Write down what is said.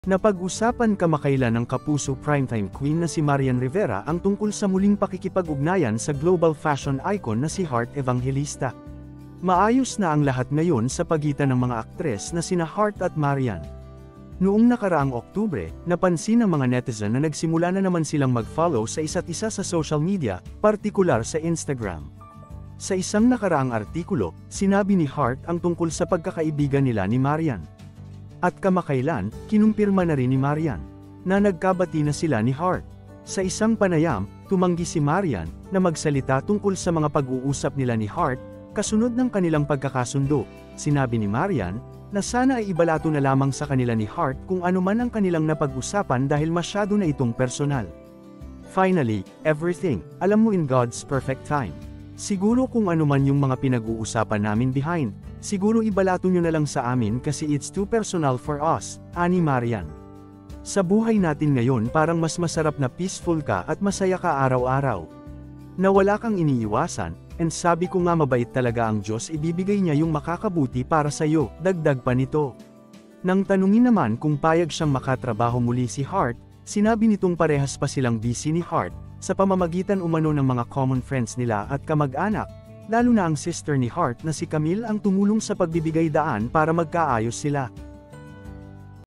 Napag-usapan kamakailan ng kapuso primetime queen na si Marian Rivera ang tungkol sa muling pakikipag-ugnayan sa global fashion icon na si Heart Evangelista. Maayos na ang lahat ngayon sa pagitan ng mga aktres na sina Heart at Marian. Noong nakaraang Oktubre, napansin ng mga netizen na nagsimula na naman silang mag-follow sa isa't isa sa social media, partikular sa Instagram. Sa isang nakaraang artikulo, sinabi ni Heart ang tungkol sa pagkakaibigan nila ni Marian. At kamakailan, kinumpirma na rin ni Marian, na nagkabati na sila ni Heart. Sa isang panayam, tumanggi si Marian, na magsalita tungkol sa mga pag-uusap nila ni Heart, kasunod ng kanilang pagkakasundo. Sinabi ni Marian, na sana ay ibalato na lamang sa kanila ni Heart kung ano man ang kanilang napag-usapan dahil masyado na itong personal. Finally, everything, alam mo in God's perfect time. Siguro kung ano man yung mga pinag-uusapan namin behind, siguro ibalato nyo na lang sa amin kasi it's too personal for us, ani Marian. Sa buhay natin ngayon parang mas masarap na peaceful ka at masaya ka araw-araw. Na wala kang iniiwasan, and sabi ko nga mabait talaga ang Diyos, ibibigay niya yung makakabuti para sa'yo, dagdag pa nito. Nang tanungin naman kung payag siyang makatrabaho muli si Heart, sinabi nitong parehas pa silang busy ni Heart, sa pamamagitan umano ng mga common friends nila at kamag-anak, lalo na ang sister ni Heart na si Camille ang tumulong sa pagbibigay daan para magkaayos sila.